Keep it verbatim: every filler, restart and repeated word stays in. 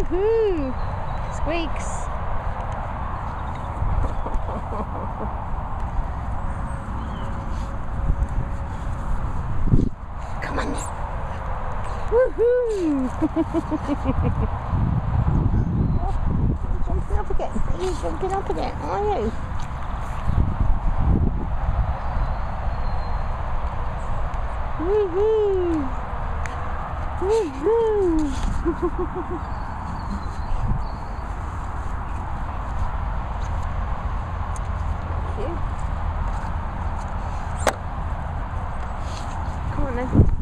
Woohoo! Squeaks. Come on then. Woohoo! Oh, you're jumping up again. Are you jumping up again? Are you? Woohoo! Woohoo! Come on then.